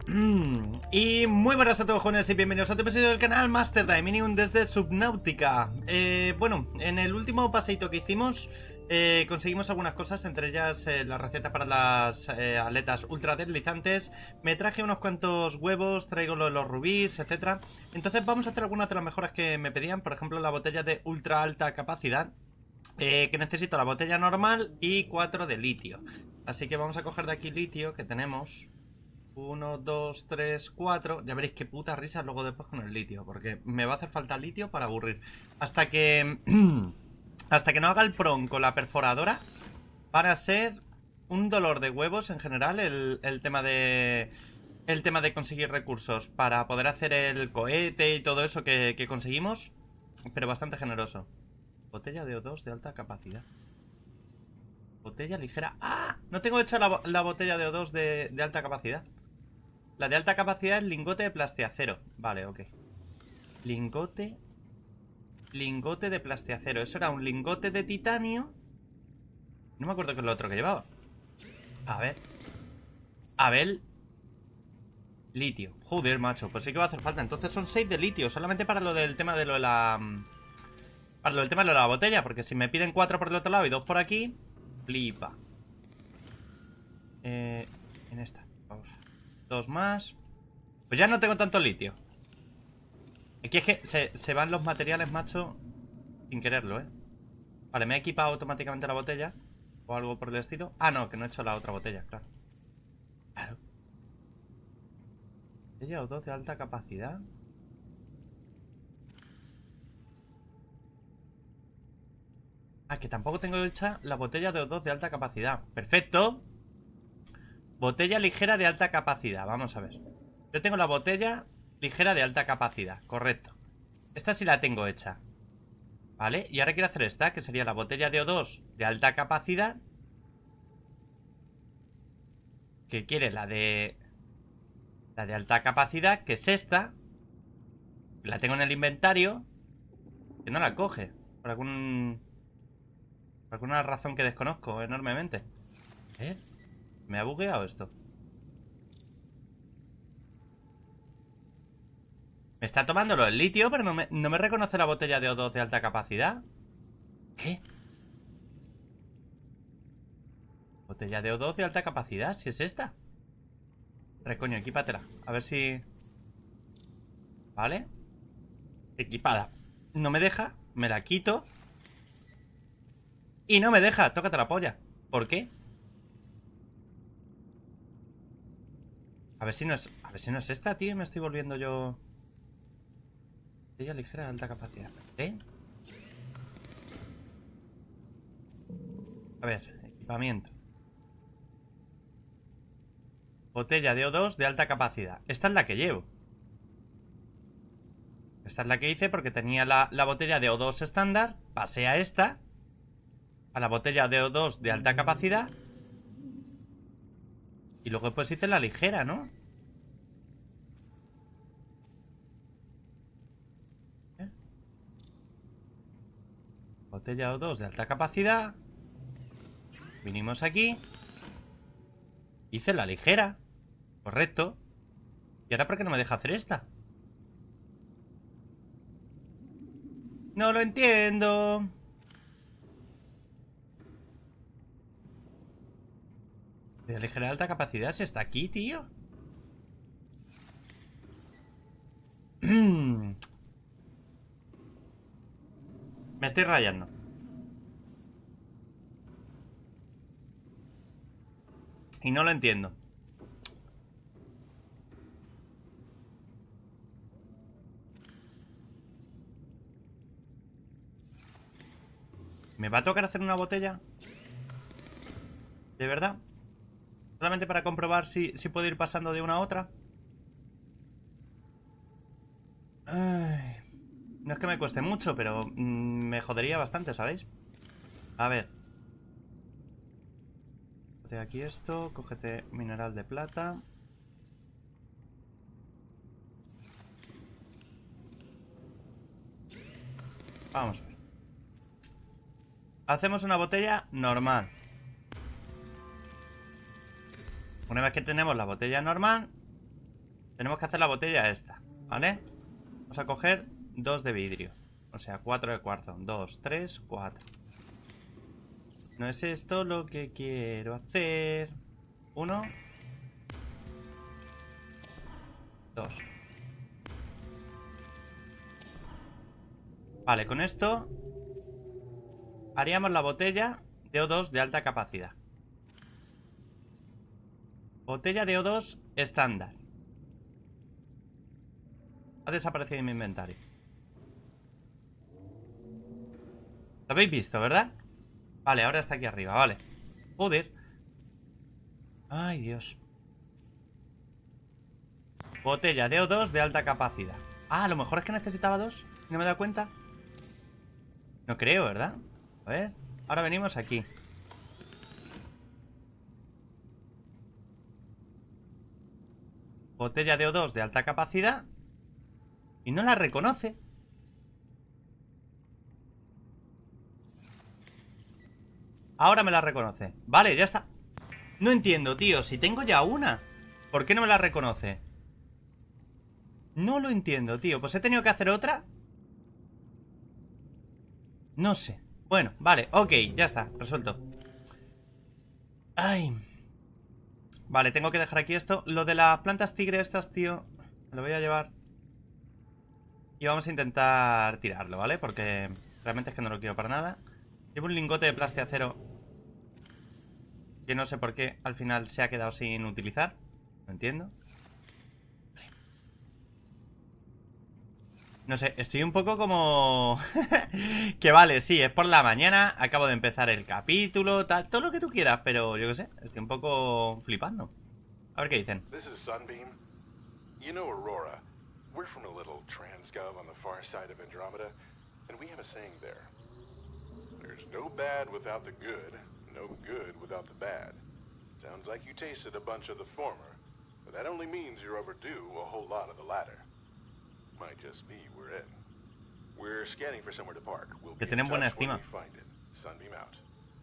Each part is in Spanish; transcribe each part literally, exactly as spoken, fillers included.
Y muy buenas a todos, jóvenes, y bienvenidos a otro episodio del canal Master Dominion desde Subnautica. eh, Bueno, en el último paseito que hicimos eh, conseguimos algunas cosas, entre ellas eh, la receta para las eh, aletas ultra deslizantes. Me traje unos cuantos huevos, traigo lo de los rubíes, etcétera. Entonces vamos a hacer algunas de las mejoras que me pedían. Por ejemplo, la botella de ultra alta capacidad, eh, que necesito la botella normal y cuatro de litio. Así que vamos a coger de aquí litio que tenemos. Uno, dos, tres, cuatro. Ya veréis qué puta risa luego después con el litio, porque me va a hacer falta litio para aburrir. Hasta que... hasta que no haga el pron con la perforadora, van a ser un dolor de huevos en general el, el tema de... El tema de conseguir recursos para poder hacer el cohete y todo eso que, que conseguimos. Pero bastante generoso. Botella de O dos de alta capacidad. Botella ligera. ¡Ah! No tengo hecha la, la botella de O dos de, de alta capacidad. La de alta capacidad es lingote de plastiacero. Vale, ok. Lingote. Lingote de plastiacero. Eso era un lingote de titanio. No me acuerdo qué es lo otro que llevaba. A ver. A ver. Litio. Joder, macho. Pues sí que va a hacer falta. Entonces son seis de litio. Solamente para lo del tema de lo de la... Para lo del tema de lo de la botella. Porque si me piden cuatro por el otro lado y dos por aquí... Flipa. Eh, en esta. Vamos. Dos más. Pues ya no tengo tanto litio. Aquí es que se, se van los materiales, macho, sin quererlo, ¿eh? Vale, me he equipado automáticamente la botella. O algo por el estilo. Ah, no, que no he hecho la otra botella, claro. Claro. Botella o dos de alta capacidad. Ah, que tampoco tengo hecha la botella de O dos de alta capacidad. Perfecto. Botella ligera de alta capacidad. Vamos a ver. Yo tengo la botella ligera de alta capacidad. Correcto. Esta sí la tengo hecha. Vale. Y ahora quiero hacer esta, que sería la botella de O dos de alta capacidad. Que quiere la de... La de alta capacidad, que es esta. La tengo en el inventario. Que no la coge. Por algún... Por alguna razón que desconozco enormemente. ¿Eh? ¿Me ha bugueado esto? Me está tomándolo el litio, pero no me, no me reconoce la botella de O dos de alta capacidad. ¿Qué? Botella de O dos de alta capacidad, si es esta. Tres, coño, equípatela. A ver si... Vale. Equipada. No me deja, me la quito. Y no me deja, tócate la polla. ¿Por qué? A ver si no es... A ver si no es esta, tío. Me estoy volviendo yo... Botella ligera de alta capacidad. ¿Eh? A ver, equipamiento. Botella de O dos de alta capacidad. Esta es la que llevo. Esta es la que hice porque tenía la, la botella de O dos estándar. Pasé a esta. A la botella de O dos de alta capacidad. Y luego pues hice la ligera, ¿no? ¿Eh? Botella O dos de alta capacidad. Vinimos aquí. Hice la ligera. Correcto. ¿Y ahora por qué no me deja hacer esta? No lo entiendo. La ligera de alta capacidad se está aquí, tío. Me estoy rayando. Y no lo entiendo. ¿Me va a tocar hacer una botella? ¿De verdad? Solamente para comprobar si, si puedo ir pasando de una a otra. Ay, no es que me cueste mucho, pero mmm, me jodería bastante, ¿sabéis? A ver. Cógete aquí esto, cógete mineral de plata. Vamos a ver. Hacemos una botella normal. Una vez que tenemos la botella normal, Tenemos que hacer la botella esta, ¿vale? Vamos a coger dos de vidrio. O sea, cuatro de cuarzo. Dos, tres, cuatro. No es esto lo que quiero hacer. Uno. Dos. Vale, con esto haríamos la botella de O dos de alta capacidad. Botella de O dos estándar. Ha desaparecido en mi inventario. Lo habéis visto, ¿verdad? Vale, ahora está aquí arriba, vale. Joder. Ay, Dios. Botella de O dos de alta capacidad. Ah, a lo mejor es que necesitaba dos. ¿No me he dado cuenta? No creo, ¿verdad? A ver. Ahora venimos aquí. Botella de O dos de alta capacidad. Y no la reconoce. Ahora me la reconoce. Vale, ya está. No entiendo, tío. Si tengo ya una, ¿por qué no me la reconoce? No lo entiendo, tío. Pues he tenido que hacer otra. No sé. Bueno, vale, ok, ya está, resuelto. Ay. Vale, tengo que dejar aquí esto. Lo de las plantas tigre estas, tío, me lo voy a llevar. Y vamos a intentar tirarlo, ¿vale? Porque realmente es que no lo quiero para nada. Llevo un lingote de plastiacero que no sé por qué al final se ha quedado sin utilizar. No entiendo. No sé, estoy un poco como... que vale, sí, es por la mañana. Acabo de empezar el capítulo, tal, todo lo que tú quieras. Pero yo qué sé, estoy un poco flipando. A ver qué dicen. This is Sunbeam. You know Aurora. We're from a little transgov on the far side of Andromeda, and we have a saying there. There's no bad without the good, no good without the bad. Sounds like you tasted a bunch of the former, but that only means you're overdue a whole lot of the latter. Might just be we're in. We're scanning for somewhere to park. We'll be in touch when we find it. Sunbeam out.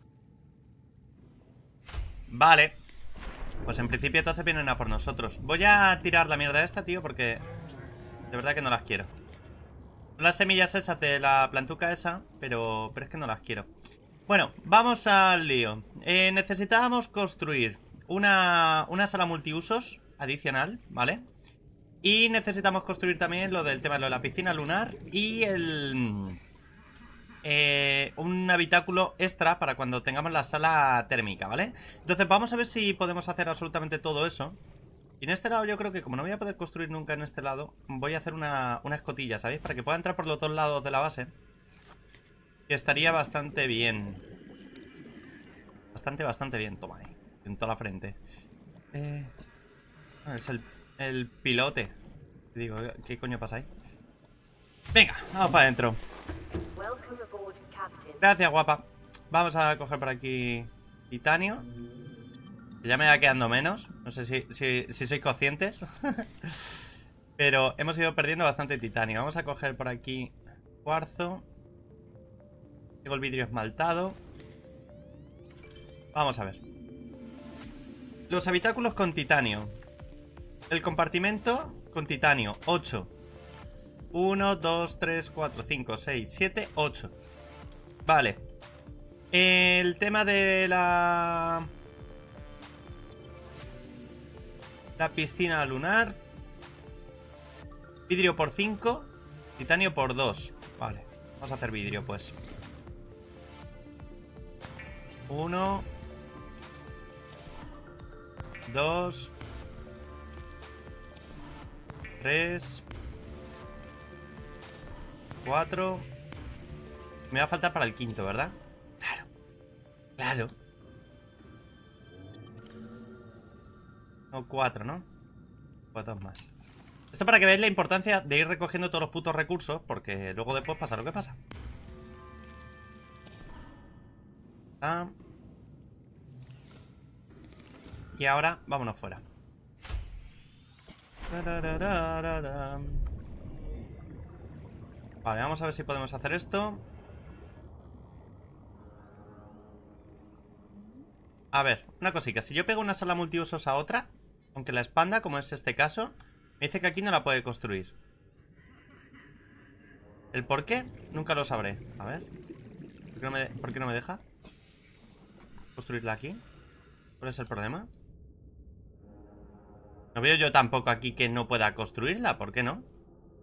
Vale. Pues en principio entonces vienen a por nosotros. Voy a tirar la mierda esta, tío, porque de verdad que no las quiero. Las semillas esas de la plantuca esa, pero, pero es que no las quiero. Bueno, vamos al lío. eh, Necesitábamos construir una, una sala multiusos adicional, ¿vale? Y necesitamos construir también lo del tema de la piscina lunar y el... Eh, un habitáculo extra para cuando tengamos la sala térmica, ¿vale? Entonces vamos a ver si podemos hacer absolutamente todo eso. Y en este lado yo creo que como no voy a poder construir nunca en este lado, voy a hacer una, una escotilla, ¿sabéis? Para que pueda entrar por los dos lados de la base. Que estaría bastante bien. Bastante, bastante bien. Toma ahí, en toda la frente. Eh... Es el, el pilote. Digo, ¿qué coño pasa ahí? Venga, vamos para adentro. Gracias, guapa. Vamos a coger por aquí titanio. Que ya me va quedando menos. No sé si, si, si sois conscientes. Pero hemos ido perdiendo bastante titanio. Vamos a coger por aquí cuarzo. Tengo el vidrio esmaltado. Vamos a ver. Los habitáculos con titanio. El compartimento con titanio, ocho. uno, dos, tres, cuatro, cinco, seis, siete, ocho. Vale. El tema de la... La piscina lunar. Vidrio por cinco. Titanio por dos. Vale. Vamos a hacer vidrio, pues. uno. dos. tres. cuatro. Me va a faltar para el quinto, ¿verdad? Claro. Claro. No, cuatro, ¿no? Cuatro más. Esto para que veáis la importancia de ir recogiendo todos los putos recursos, porque luego después pasa lo que pasa. Ah. Y ahora, vámonos fuera. Vale, vamos a ver si podemos hacer esto. A ver, una cosita. Si yo pego una sala multiusos a otra, aunque la expanda, como es este caso, Me dice que aquí no la puede construir. ¿El por qué? Nunca lo sabré. A ver. ¿Por qué no me, ¿por qué no me deja construirla aquí? ¿Cuál es el problema? No veo yo tampoco aquí que no pueda construirla. ¿Por qué no?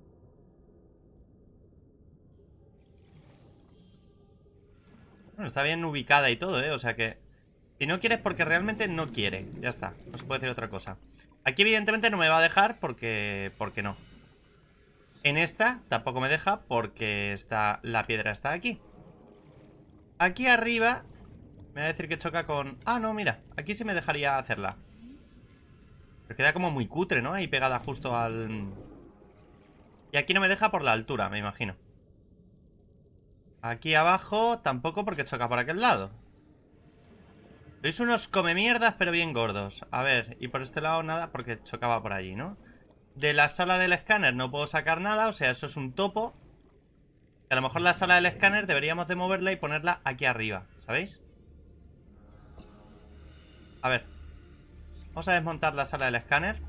Bueno, está bien ubicada y todo, ¿eh? O sea que... Si no quiere es porque realmente no quiere. Ya está. No se puede decir otra cosa. Aquí evidentemente no me va a dejar porque... Porque no. En esta tampoco me deja porque está... La piedra está aquí. Aquí arriba... Me va a decir que choca con... Ah, no, mira. Aquí sí me dejaría hacerla. Pero queda como muy cutre, ¿no? Ahí pegada justo al... Y aquí no me deja por la altura, me imagino. Aquí abajo tampoco porque choca por aquel lado. Sois unos come mierdas pero bien gordos. A ver, y por este lado nada porque chocaba por allí, ¿no? De la sala del escáner no puedo sacar nada, o sea, eso es un topo. A lo mejor la sala del escáner deberíamos de moverla y ponerla aquí arriba, ¿sabéis? A ver. Vamos a desmontar la sala del escáner.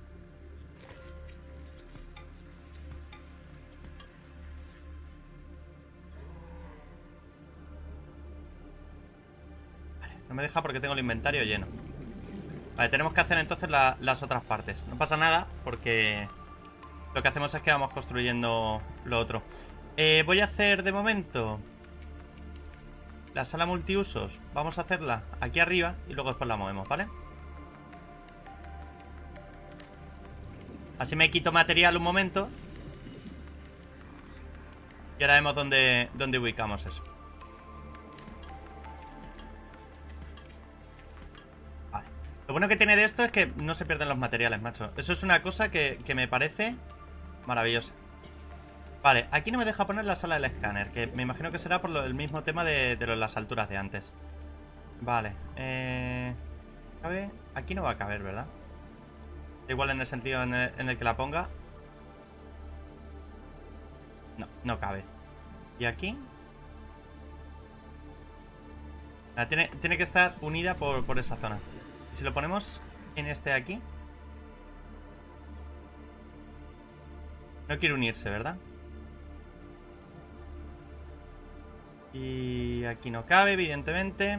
No me deja porque tengo el inventario lleno. Vale, tenemos que hacer entonces la, las otras partes. No pasa nada porque lo que hacemos es que vamos construyendo lo otro. eh, Voy a hacer de momento la sala multiusos. Vamos a hacerla aquí arriba y luego después la movemos, ¿vale? Así me quito material un momento. Y ahora vemos dónde, dónde ubicamos eso. Lo bueno que tiene de esto es que no se pierden los materiales, macho. Eso es una cosa que, que me parece maravillosa. Vale, aquí no me deja poner la sala del escáner, que me imagino que será por lo, el mismo tema de, de lo, las alturas de antes. Vale, eh... ¿cabe? Aquí no va a caber, ¿verdad? Igual en el sentido en el, en el que la ponga. No, no cabe. ¿Y aquí? Ah, tiene, tiene que estar unida por, por esa zona. Si lo ponemos en este de aquí. No quiere unirse, ¿verdad? Y aquí no cabe, evidentemente.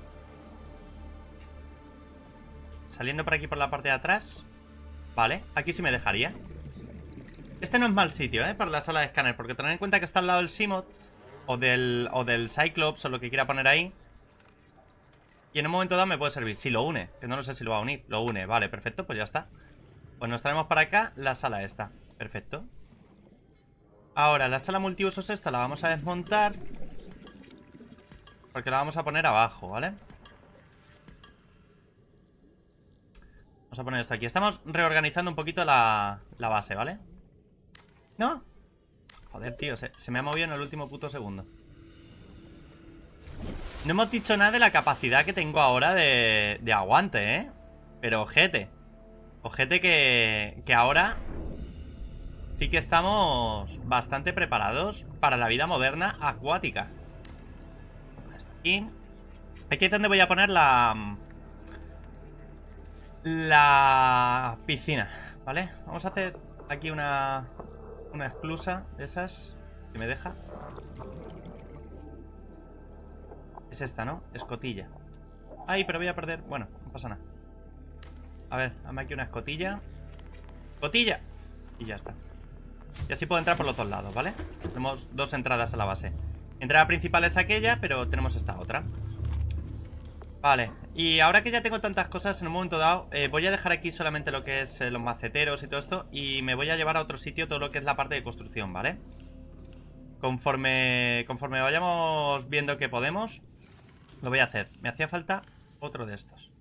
Saliendo por aquí por la parte de atrás. Vale, aquí sí me dejaría. Este no es mal sitio, ¿eh? Para la sala de escáner, porque tened en cuenta que está al lado del Seamoth O del, o del Cyclops, o lo que quiera poner ahí. Y en un momento dado me puede servir. Si lo une, que no lo sé si lo va a unir. Lo une, vale, perfecto, pues ya está. Pues nos traemos para acá la sala esta. Perfecto. Ahora, la sala multiusos esta la vamos a desmontar, porque la vamos a poner abajo, ¿vale? Vamos a poner esto aquí. Estamos reorganizando un poquito la, la base, ¿vale? ¿No? Joder, tío, se, se me ha movido en el último puto segundo. No hemos dicho nada de la capacidad que tengo ahora de, de aguante, ¿eh? Pero ojete. Ojete que, que ahora sí que estamos bastante preparados para la vida moderna acuática. Esto aquí. Aquí es donde voy a poner la... La piscina, ¿vale? Vamos a hacer aquí una... Una esclusa de esas que me deja. Es esta, ¿no? Escotilla. Ay, pero voy a perder... Bueno, no pasa nada. A ver, dame aquí una escotilla. ¡Escotilla! Y ya está. Y así puedo entrar por los dos lados, ¿vale? Tenemos dos entradas a la base. Entrada principal es aquella, pero tenemos esta otra. Vale, y ahora que ya tengo tantas cosas, en un momento dado eh, voy a dejar aquí solamente lo que es eh, los maceteros y todo esto. Y me voy a llevar a otro sitio todo lo que es la parte de construcción, ¿vale? Conforme, conforme vayamos viendo que podemos, lo voy a hacer. Me hacía falta otro de estos.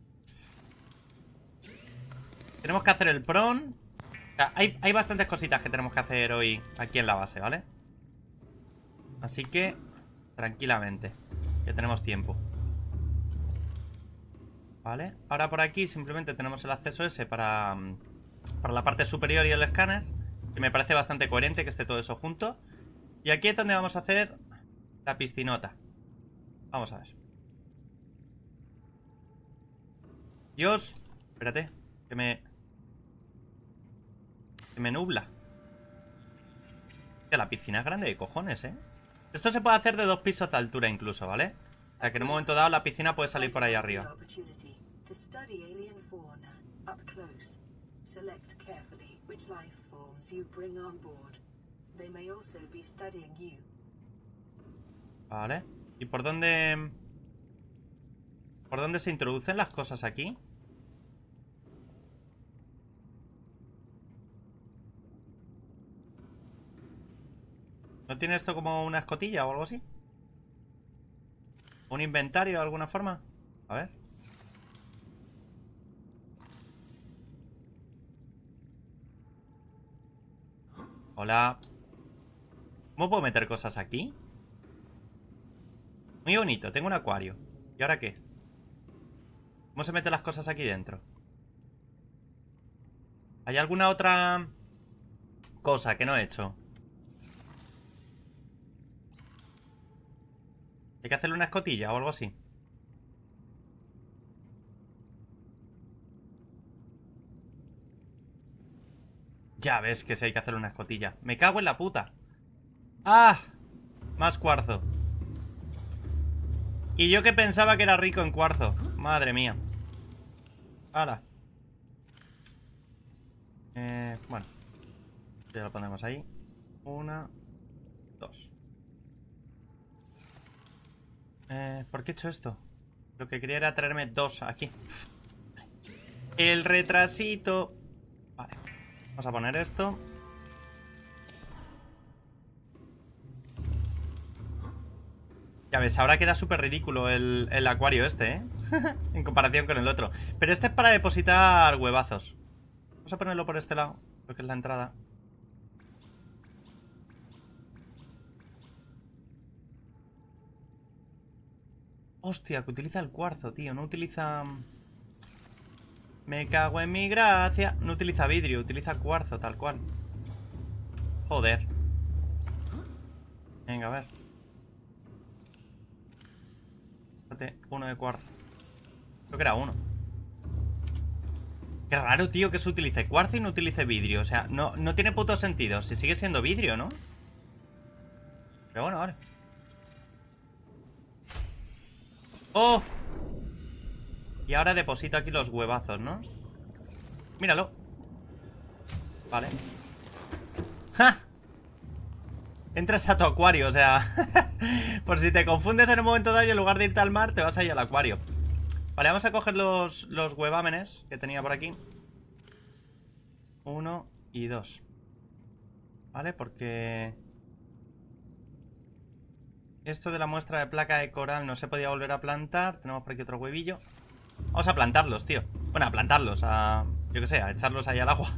Tenemos que hacer el prone. O sea, hay, hay bastantes cositas que tenemos que hacer hoy aquí en la base, ¿vale? Así que, tranquilamente, que tenemos tiempo. Vale, ahora por aquí simplemente tenemos el acceso ese para, para la parte superior y el escáner, que me parece bastante coherente que esté todo eso junto. Y aquí es donde vamos a hacer la piscinota. Vamos a ver. Dios, espérate, que me... Se me nubla. La piscina es grande de cojones, ¿eh? Esto se puede hacer de dos pisos de altura incluso, ¿vale? O sea, que en un momento dado la piscina puede salir por ahí arriba. Vale. ¿Y por dónde... ¿Por dónde se introducen las cosas aquí? ¿No tiene esto como una escotilla o algo así? ¿Un inventario de alguna forma? A ver. Hola. ¿Cómo puedo meter cosas aquí? Muy bonito, tengo un acuario. ¿Y ahora qué? ¿Cómo se meten las cosas aquí dentro? ¿Hay alguna otra cosa que no he hecho? ¿Hay que hacerle una escotilla o algo así? Ya ves que sí hay que hacerle una escotilla. Me cago en la puta. ¡Ah! Más cuarzo. Y yo que pensaba que era rico en cuarzo. Madre mía. ¡Hala! Eh, bueno. Ya lo ponemos ahí. Una. Dos. Eh, ¿por qué he hecho esto? Lo que quería era traerme dos aquí. El retrasito. Vale. Vamos a poner esto. Ya ves, ahora queda súper ridículo el, el acuario este, ¿eh? En comparación con el otro. Pero este es para depositar huevazos. Vamos a ponerlo por este lado, porque es la entrada. Hostia, que utiliza el cuarzo, tío. No utiliza... Me cago en mi gracia. No utiliza vidrio, utiliza cuarzo, tal cual. Joder. Venga, a ver. Uno de cuarzo. Creo que era uno. Qué raro, tío, que se utilice cuarzo y no utilice vidrio. O sea, no, no tiene puto sentido. Si sigue siendo vidrio, ¿no? Pero bueno, vale. ¡Oh! Y ahora deposito aquí los huevazos, ¿no? Míralo. Vale. ¡Ja! Entras a tu acuario, o sea... Por si te confundes en un momento dado y en lugar de irte al mar, te vas ahí al acuario. Vale, vamos a coger los, los huevámenes que tenía por aquí. Uno y dos. Vale, porque... Esto de la muestra de placa de coral no se podía volver a plantar. Tenemos por aquí otro huevillo. Vamos a plantarlos, tío. Bueno, a plantarlos, a... Yo qué sé, a echarlos ahí al agua.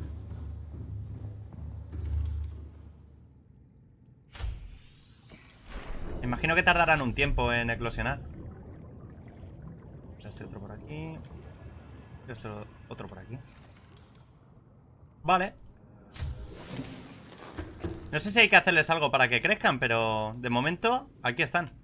Me imagino que tardarán un tiempo en eclosionar. Este otro por aquí. Este otro por aquí. Vale. No sé si hay que hacerles algo para que crezcan, pero de momento aquí están.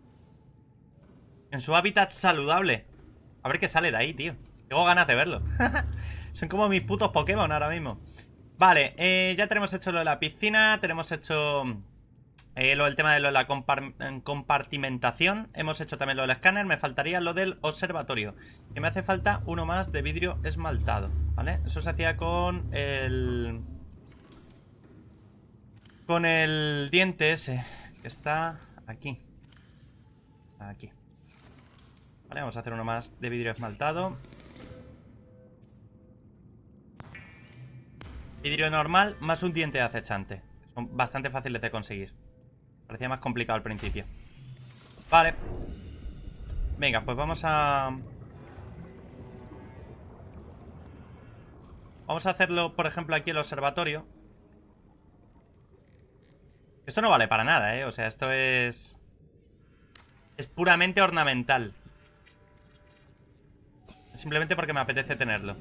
En su hábitat saludable. A ver qué sale de ahí, tío. Tengo ganas de verlo. Son como mis putos Pokémon ahora mismo. Vale, eh, ya tenemos hecho lo de la piscina. Tenemos hecho... Eh, lo del tema de lo de la compartimentación. Hemos hecho también lo del escáner. Me faltaría lo del observatorio. Que me hace falta uno más de vidrio esmaltado. ¿Vale? Eso se hacía con el... Con el diente ese. Que está aquí. Aquí. Vale, vamos a hacer uno más de vidrio esmaltado. Vidrio normal más un diente acechante. Son bastante fáciles de conseguir. Parecía más complicado al principio. Vale. Venga, pues vamos a... Vamos a hacerlo, por ejemplo, aquí en el observatorio. Esto no vale para nada, ¿eh? O sea, esto es... Es puramente ornamental. Simplemente porque me apetece tenerlo.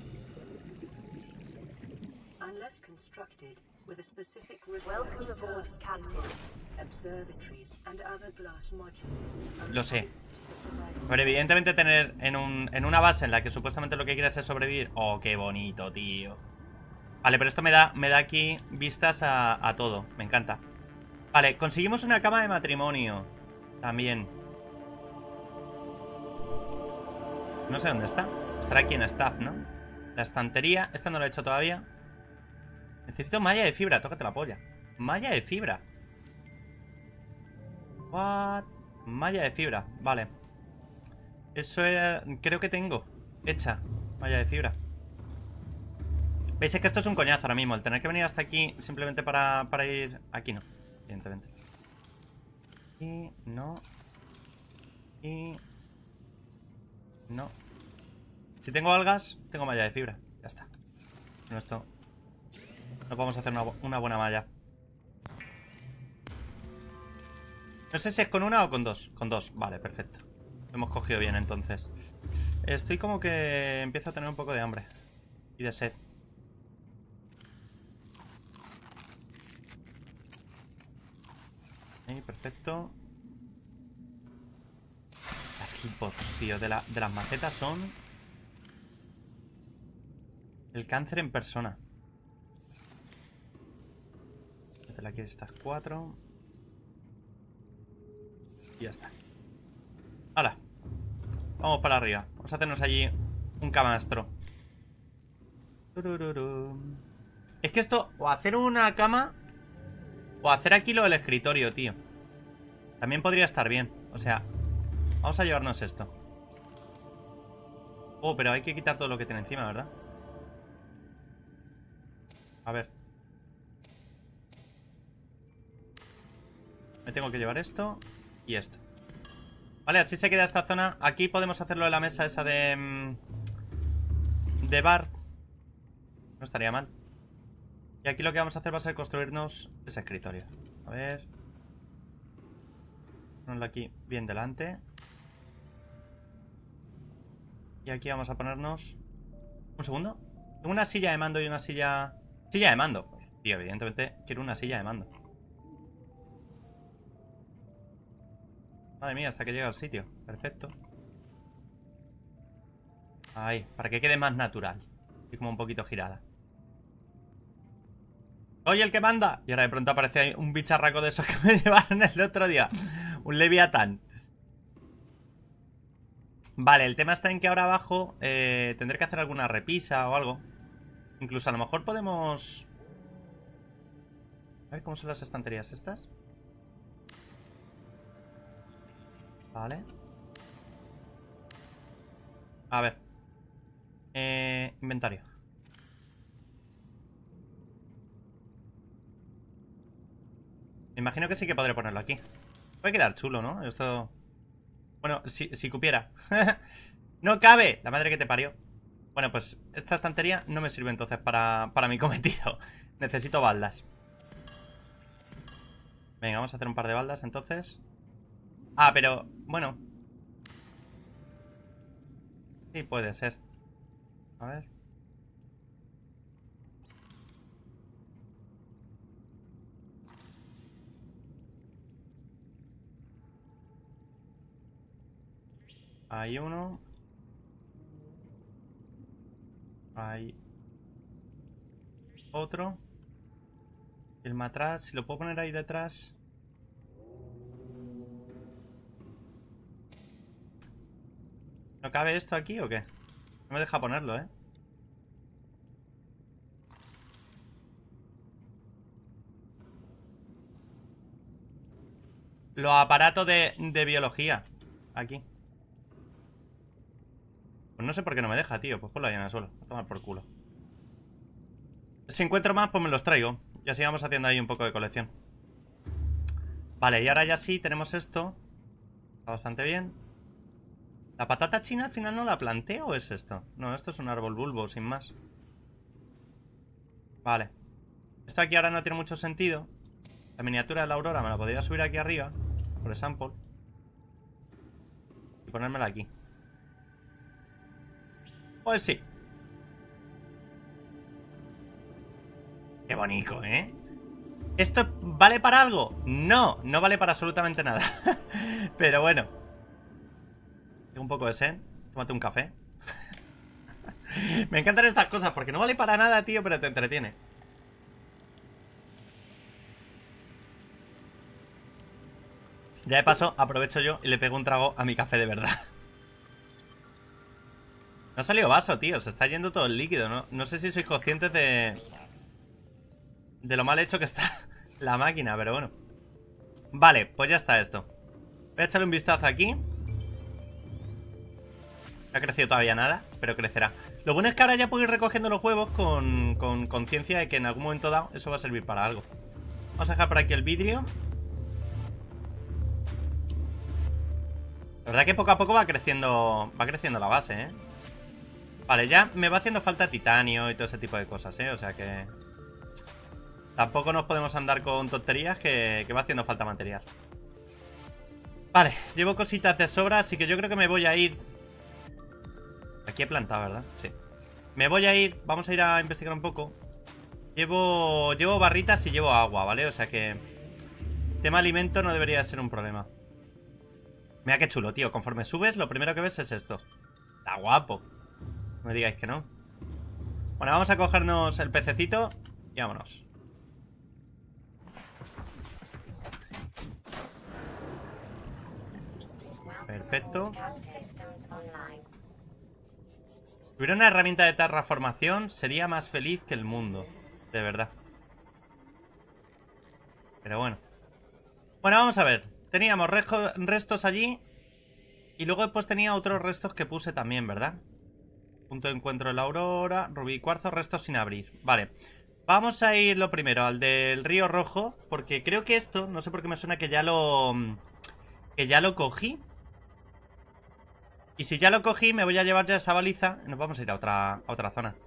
Lo sé. Pero evidentemente tener en, un, en una base en la que supuestamente lo que quieres es sobrevivir... Oh, qué bonito, tío. Vale, pero esto me da, me da aquí vistas a, a todo. Me encanta. Vale, conseguimos una cama de matrimonio. También. No sé dónde está. Estará aquí en staff, ¿no? La estantería. Esta no la he hecho todavía. Necesito malla de fibra. Tócate la polla. Malla de fibra. What? Malla de fibra. Vale. Eso era... Creo que tengo hecha malla de fibra. Veis, es que esto es un coñazo ahora mismo. El tener que venir hasta aquí simplemente para, para ir... Aquí no, evidentemente. Y no. Y... No. Si tengo algas, tengo malla de fibra. Ya está. Con esto no podemos hacer una, una buena malla. No sé si es con una o con dos. Con dos, vale, perfecto. Lo hemos cogido bien entonces. Estoy como que empiezo a tener un poco de hambre. Y de sed. Ahí, perfecto. Las hitbox, tío, de, la, de las macetas son... El cáncer en persona. Métela aquí estas cuatro. Y ya está. ¡Hala! Vamos para arriba. Vamos a hacernos allí un camastro. Es que esto, o hacer una cama, o hacer aquí lo del escritorio, tío. También podría estar bien. O sea, vamos a llevarnos esto. Oh, pero hay que quitar todo lo que tiene encima, ¿verdad? A ver. Me tengo que llevar esto y esto. Vale, así se queda esta zona. Aquí podemos hacerlo de la mesa esa de... De bar. No estaría mal. Y aquí lo que vamos a hacer va a ser construirnos ese escritorio. A ver. Ponerlo aquí bien delante. Y aquí vamos a ponernos... Un segundo. Tengo una silla de mando y una silla... Silla de mando. Tío, evidentemente quiero una silla de mando. Madre mía, hasta que llega al sitio. Perfecto. Ahí, para que quede más natural. Y como un poquito girada. ¡Oye, el que manda! Y ahora de pronto aparece ahí un bicharraco de esos que me llevaron el otro día. Un leviatán. Vale, el tema está en que ahora abajo eh, tendré que hacer alguna repisa o algo. Incluso a lo mejor podemos... A ver cómo son las estanterías estas. Vale. A ver. Eh, inventario. Me imagino que sí que podré ponerlo aquí. Puede quedar chulo, ¿no? Esto... Bueno, si, si cupiera. ¡No cabe! La madre que te parió. Bueno, pues esta estantería no me sirve entonces para, para mi cometido. Necesito baldas. Venga, vamos a hacer un par de baldas entonces. Ah, pero... Bueno. Sí, puede ser. A ver. Hay uno. Hay otro. El matraz, si lo puedo poner ahí detrás. ¿No cabe esto aquí o qué? No me deja ponerlo, ¿eh? Los aparatos de, de biología. Aquí. Pues no sé por qué no me deja, tío. Pues ponlo ahí en el suelo. A tomar por culo. Si encuentro más, pues me los traigo. Y así vamos haciendo ahí un poco de colección. Vale, y ahora ya sí tenemos esto. Está bastante bien. ¿La patata china al final no la planteo o es esto? No, esto es un árbol bulbo, sin más. Vale. Esto aquí ahora no tiene mucho sentido. La miniatura de la aurora me la podría subir aquí arriba. Por example. Y ponérmela aquí. Pues sí. Qué bonito, ¿eh? ¿Esto vale para algo? No, no vale para absolutamente nada. Pero bueno. Tengo un poco de sed. Tómate un café. Me encantan estas cosas porque no vale para nada, tío, pero te entretiene. Ya de paso, aprovecho yo y le pego un trago a mi café de verdad. No ha salido vaso, tío. Se está yendo todo el líquido, ¿no? No sé si sois conscientes de... de lo mal hecho que está la máquina, pero bueno. Vale, pues ya está esto. Voy a echarle un vistazo aquí. No ha crecido todavía nada, pero crecerá. Lo bueno es que ahora ya puedo ir recogiendo los huevos con conciencia de que en algún momento dado eso va a servir para algo. Vamos a dejar por aquí el vidrio. La verdad que poco a poco va creciendo va creciendo la base, ¿eh? Vale, ya me va haciendo falta titanio y todo ese tipo de cosas, ¿eh? O sea que... tampoco nos podemos andar con tonterías que, que va haciendo falta material. Vale, llevo cositas de sobra, así que yo creo que me voy a ir... Aquí he plantado, ¿verdad? Sí. Me voy a ir, vamos a ir a investigar un poco. Llevo llevo barritas y llevo agua, ¿vale? O sea que... tema alimento no debería ser un problema. Mira qué chulo, tío. Conforme subes, lo primero que ves es esto. Está guapo. No me digáis que no. Bueno, vamos a cogernos el pececito y vámonos. Perfecto. Si hubiera una herramienta de terraformación, sería más feliz que el mundo. De verdad. Pero bueno. Bueno, vamos a ver. Teníamos restos allí. Y luego después tenía otros restos que puse también, ¿verdad? Punto de encuentro de la aurora. Rubí y cuarzo, restos sin abrir. Vale. Vamos a ir lo primero al del río rojo. Porque creo que esto, no sé por qué me suena que ya lo... que ya lo cogí. Y si ya lo cogí, me voy a llevar ya esa baliza. Y nos vamos a ir a otra, a otra zona.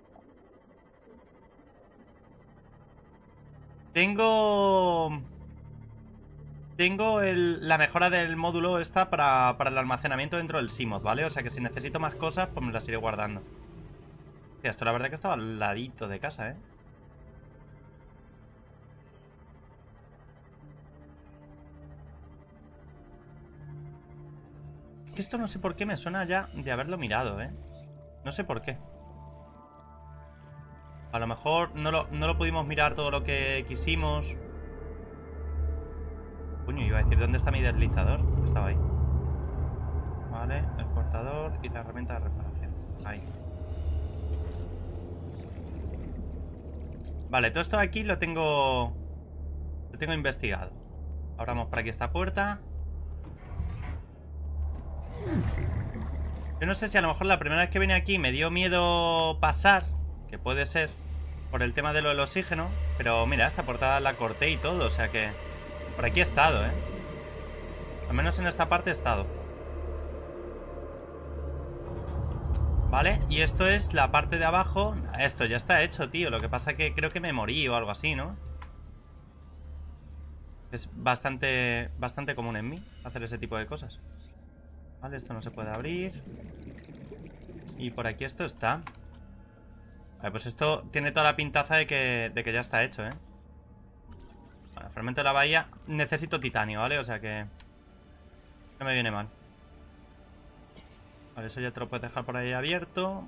Tengo... Tengo el, la mejora del módulo esta para, para el almacenamiento dentro del Seamoth, ¿vale? O sea que si necesito más cosas, pues me las iré guardando. Hostia, esto la verdad que estaba al ladito de casa, ¿eh? Es que esto no sé por qué me suena ya de haberlo mirado, ¿eh? No sé por qué. A lo mejor no lo, no lo pudimos mirar todo lo que quisimos. Coño, iba a decir, ¿dónde está mi deslizador? Estaba ahí. Vale, el cortador y la herramienta de reparación. Ahí. Vale, todo esto de aquí lo tengo... Lo tengo investigado. Abramos por aquí esta puerta. Yo no sé si a lo mejor la primera vez que vine aquí me dio miedo pasar, que puede ser por el tema de lo del oxígeno. Pero mira, esta portada la corté y todo, o sea que... Por aquí he estado, ¿eh? Al menos en esta parte he estado. Vale, y esto es la parte de abajo. Esto ya está hecho, tío. Lo que pasa que creo que me morí o algo así, ¿no? Es bastante, bastante común en mí hacer ese tipo de cosas. Vale, esto no se puede abrir. Y por aquí esto está. Vale, pues esto tiene toda la pintaza de que, de que ya está hecho, ¿eh? Vale, fragmento de la bahía. Necesito titanio, ¿vale? O sea que... no me viene mal. Vale, eso ya te lo puedes dejar por ahí abierto.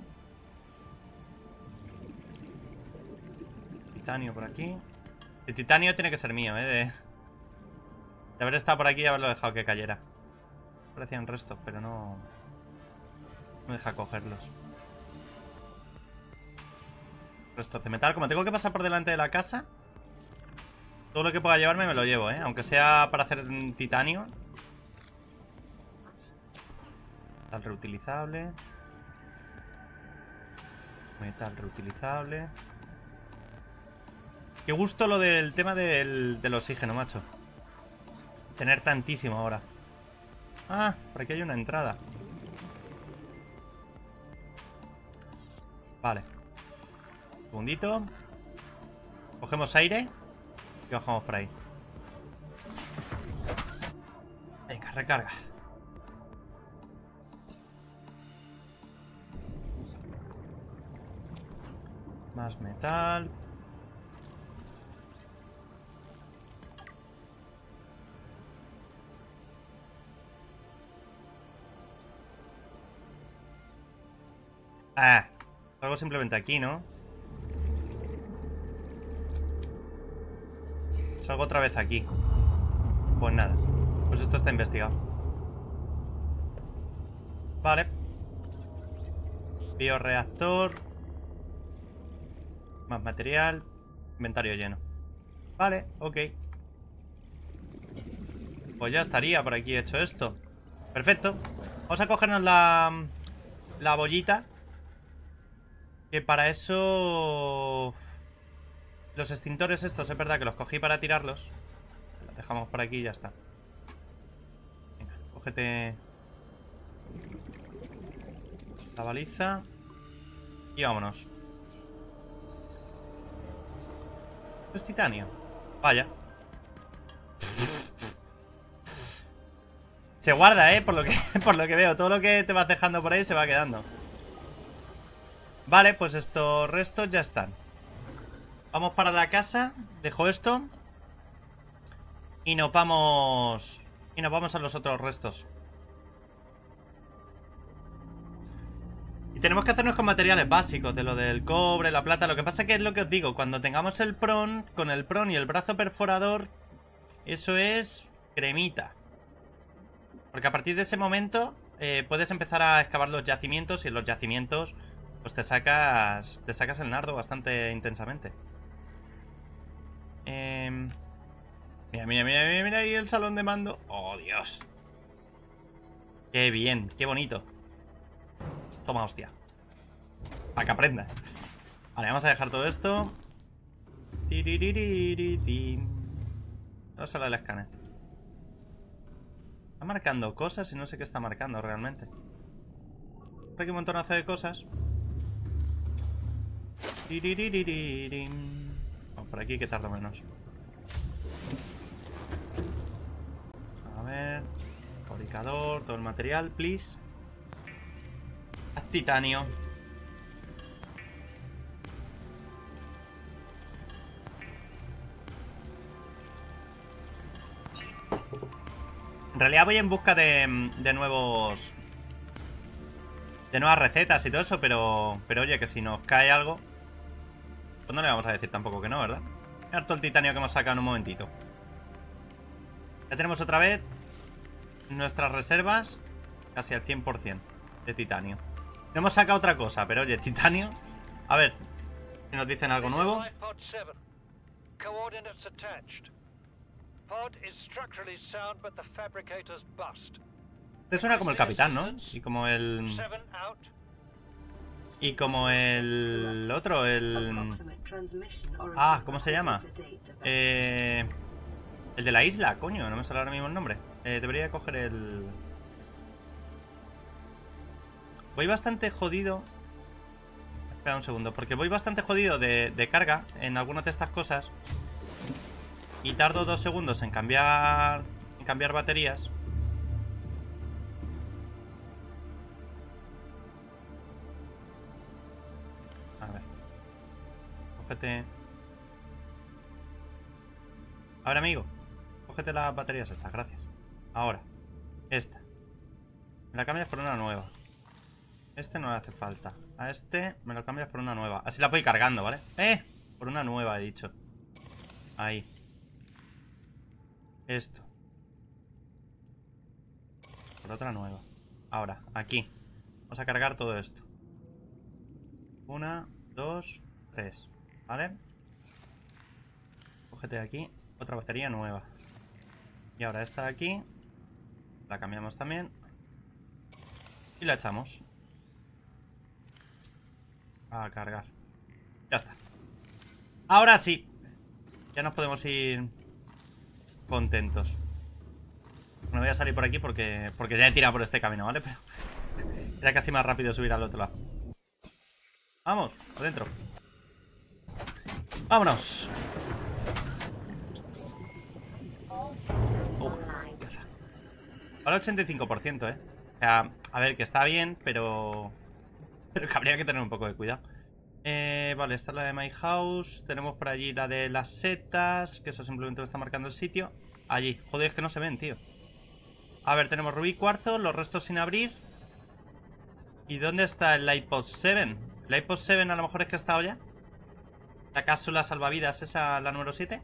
Titanio por aquí. El titanio tiene que ser mío, ¿eh? De, de haber estado por aquí y haberlo dejado que cayera. Parecían restos, pero no... no deja cogerlos. Restos de metal. Como tengo que pasar por delante de la casa, todo lo que pueda llevarme me lo llevo, ¿eh? Aunque sea para hacer titanio. Metal reutilizable. Metal reutilizable. Qué gusto lo del tema del, del oxígeno, macho. Tener tantísimo ahora. Ah, por aquí hay una entrada. Vale. Un segundito. Cogemos aire y bajamos por ahí. Venga, recarga. Más metal. Ah, Salgo simplemente aquí, ¿no? Salgo otra vez aquí. Pues nada. Pues esto está investigado. Vale. Bioreactor. Más material. Inventario lleno. Vale, ok. Pues ya estaría por aquí hecho esto. Perfecto. Vamos a cogernos la... La bollita. Que para eso... Los extintores estos, es verdad que los cogí para tirarlos. Los dejamos por aquí y ya está. Venga, cógete... La baliza. Y vámonos. ¿Esto es titanio? Vaya. Se guarda, eh, por lo que, por lo que veo. Todo lo que te vas dejando por ahí se va quedando. Vale, pues estos restos ya están. Vamos para la casa. Dejo esto. Y nos vamos... Y nos vamos a los otros restos. Y tenemos que hacernos con materiales básicos. De lo del cobre, la plata. Lo que pasa que es lo que os digo. Cuando tengamos el prón, con el prón y el brazo perforador, eso es cremita. Porque a partir de ese momento eh, puedes empezar a excavar los yacimientos. Y en los yacimientos pues te sacas te sacas el nardo bastante intensamente. eh, Mira, mira, mira, mira, mira ahí el salón de mando. Oh, Dios. Qué bien, qué bonito. Toma, hostia. Para que aprendas. Vale, vamos a dejar todo esto. Vamos a la del escáner. Está marcando cosas y no sé qué está marcando realmente. Por aquí un montonazo de cosas. Vamos por aquí que tardo menos. A ver. Fabricador, todo el material, please. Haz titanio. En realidad voy en busca de, de nuevos... De nuevas recetas y todo eso, pero... Pero oye, que si nos cae algo... Pues no le vamos a decir tampoco que no, ¿verdad? Mira todo el titanio que hemos sacado en un momentito. Ya tenemos otra vez nuestras reservas casi al cien por cien de titanio. No hemos sacado otra cosa, pero oye, titanio... A ver, si nos dicen algo nuevo. Te suena como el capitán, ¿no? Y como el... Y como el otro, el... Ah, ¿cómo se llama? Eh... El de la isla, coño, no me sale ahora mismo el nombre. eh, Debería coger el... Voy bastante jodido. Espera un segundo, porque voy bastante jodido de, de carga en algunas de estas cosas. Y tardo dos segundos en cambiar... En cambiar baterías. A ver. Cógete... A ver, amigo. Cógete las baterías estas, gracias. Ahora. Esta. Me la cambias por una nueva. Este no le hace falta. A este me lo cambias por una nueva. Así la voy cargando, ¿vale? ¡Eh! Por una nueva, he dicho. Ahí. Esto. Por otra nueva. Ahora, aquí. Vamos a cargar todo esto. Una, dos, tres. ¿Vale? Cógete aquí. Otra batería nueva. Y ahora esta de aquí. La cambiamos también. Y la echamos. A cargar. Ya está. Ahora sí. Ya nos podemos ir contentos. Me voy a salir por aquí porque porque ya he tirado por este camino, ¿vale? Pero era casi más rápido subir al otro lado. Vamos, adentro. Vámonos. Uh, al ochenta y cinco por ciento, eh. O sea, a ver, que está bien, pero... Pero que habría que tener un poco de cuidado. Eh, vale, esta es la de My House. Tenemos por allí la de las setas, que eso simplemente lo está marcando el sitio. Allí. Joder, es que no se ven, tío. A ver, tenemos rubí, cuarzo, los restos sin abrir. ¿Y dónde está el iPod siete? ¿La iPod siete a lo mejor es que ha estado ya? ¿La cápsula salvavidas esa, la número siete?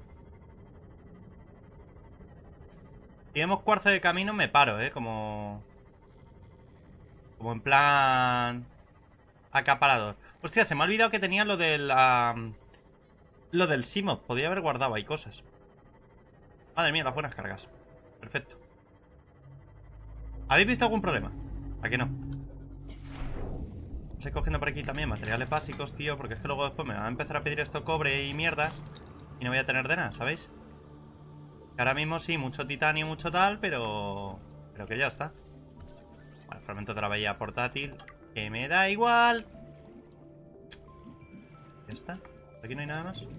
Si vemos cuarzo de camino me paro, ¿eh? Como... Como en plan... acaparador. Hostia, se me ha olvidado que tenía lo del... Uh, lo del Seamoth. Podría haber guardado ahí cosas. Madre mía, las buenas cargas. Perfecto. ¿Habéis visto algún problema? ¿A qué no? Estoy cogiendo por aquí también materiales básicos, tío. Porque es que luego después me van a empezar a pedir esto cobre y mierdas. Y no voy a tener de nada, ¿sabéis? Ahora mismo sí, mucho titanio, mucho tal, pero... Pero que ya está. Vale, fragmento de la bahía portátil. Que me da igual. Ya está. Aquí no hay nada más.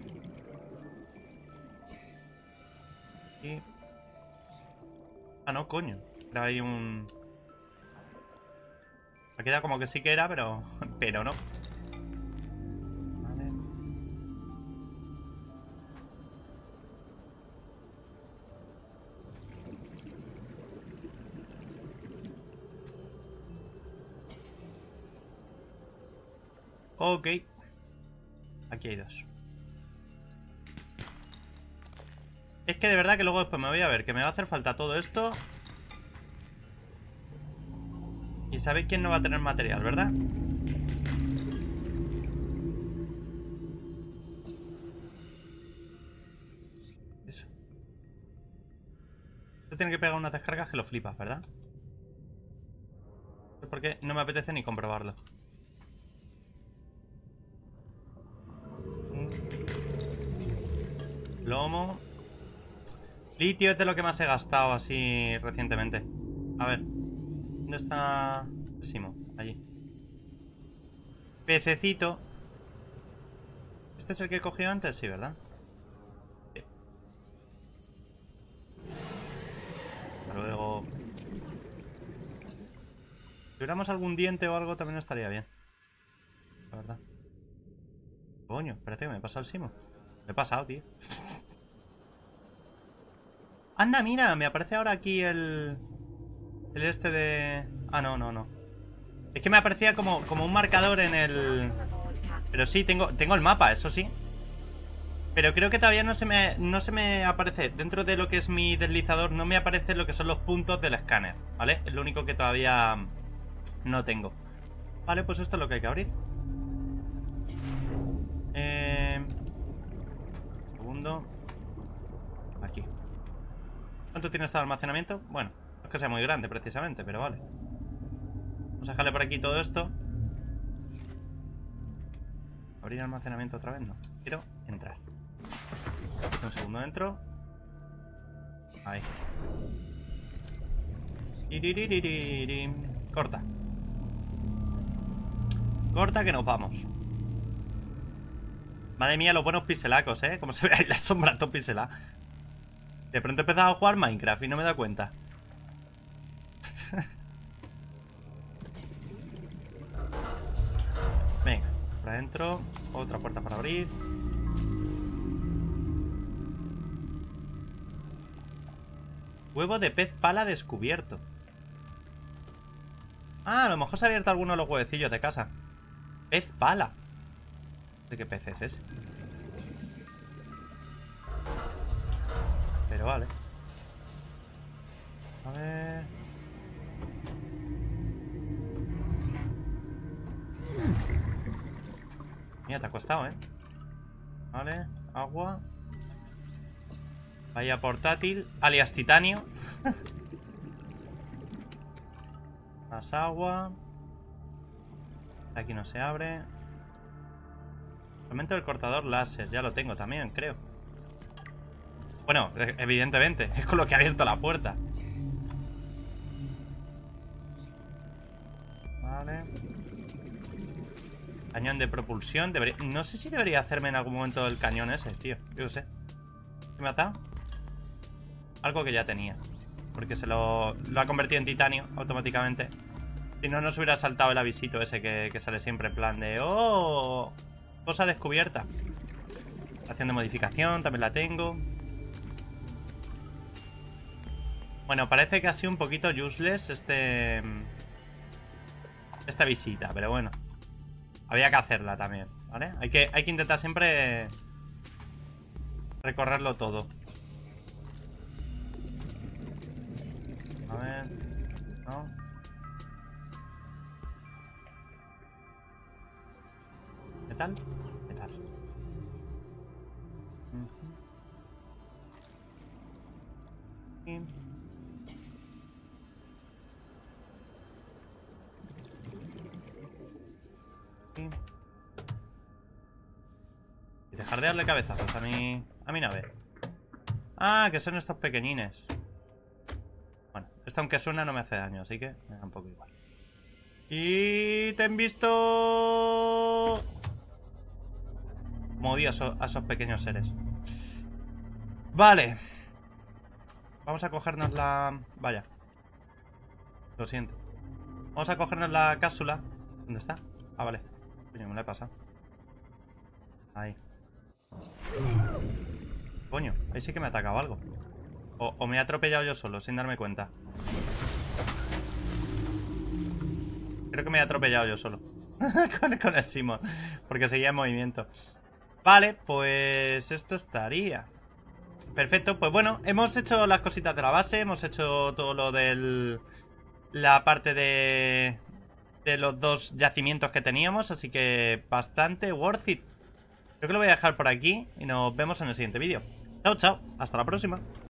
Aquí. Ah, no, coño. Era ahí un... Me queda como que sí que era, pero... Pero no. Vale. Ok. Aquí hay dos. Es que de verdad que luego después me voy a ver que me va a hacer falta todo esto. Y sabéis quién no va a tener material, ¿verdad? Eso. Esto tiene que pegar unas descargas que lo flipas, ¿verdad? No sé por qué no me apetece ni comprobarlo. Plomo. Litio es de lo que más he gastado así recientemente. A ver. ¿Dónde está el Seamoth? Allí. Pececito. ¿Este es el que he cogido antes? Sí, ¿verdad? Sí. Luego... Si tuviéramos algún diente o algo también estaría bien. La verdad. Coño, espérate que me he pasado el Seamoth. Me he pasado, tío. Anda, mira, me aparece ahora aquí el... El este de... Ah, no, no, no. Es que me aparecía como, como un marcador en el... Pero sí, tengo, tengo el mapa, eso sí. Pero creo que todavía no se me, no se me aparece. Dentro de lo que es mi deslizador no me aparece lo que son los puntos del escáner, ¿vale? Es lo único que todavía no tengo. Vale, pues esto es lo que hay que abrir. Eh... Segundo. Aquí. ¿Cuánto tiene este almacenamiento? Bueno, no es que sea muy grande precisamente, pero vale. Vamos a dejarle por aquí todo esto. Abrir almacenamiento otra vez, no. Quiero entrar. Un segundo, entro. Ahí. Corta. Corta que nos vamos. Madre mía, los buenos pixelacos, ¿eh? Como se ve ahí la sombra todo pixelada. De pronto he empezado a jugar Minecraft y no me da cuenta. Venga, por adentro. Otra puerta para abrir. Huevo de pez pala descubierto. Ah, a lo mejor se ha abierto alguno de los huevecillos de casa. Pez pala. ¿De qué pez es ese? Pero vale. A ver... Mira, te ha costado, ¿eh? Vale, agua. Vaya portátil, alias titanio. Más agua. Aquí no se abre. Aumento del cortador láser, ya lo tengo también, creo. Bueno, evidentemente, es con lo que ha abierto la puerta. Vale. Cañón de propulsión. Debería... No sé si debería hacerme en algún momento el cañón ese, tío. Yo no sé. ¿Qué me ha atado? Algo que ya tenía. Porque se lo, lo ha convertido en titanio automáticamente. Si no, nos hubiera saltado el avisito ese que, que sale siempre en plan de... ¡Oh! Cosa descubierta. Estación de modificación, también la tengo. Bueno, parece que ha sido un poquito useless este... Esta visita, pero bueno. había que hacerla también, ¿vale? Hay que, hay que intentar siempre recorrerlo todo. A ver... ¿No? ¿Metal? Metal. Y... Y dejar de darle cabezazos a mi, a mi nave. Ah, que son estos pequeñines. Bueno, esto aunque suena no me hace daño, así que me da un poco igual. Y te han visto... Como odio a, so, a esos pequeños seres. Vale. Vamos a cogernos la... Vaya. Lo siento. Vamos a cogernos la cápsula. ¿Dónde está? Ah, vale. Coño, me la he pasado. Ahí. Coño, ahí sí que me ha atacado algo. O, o me he atropellado yo solo, sin darme cuenta. Creo que me he atropellado yo solo. con, con el Simon. Porque seguía en movimiento. Vale, pues esto estaría. Perfecto, pues bueno, hemos hecho las cositas de la base. Hemos hecho todo lo del... La parte de... De los dos yacimientos que teníamos. Así que bastante worth it. Creo que lo voy a dejar por aquí. Y nos vemos en el siguiente vídeo. Chao, chao, hasta la próxima.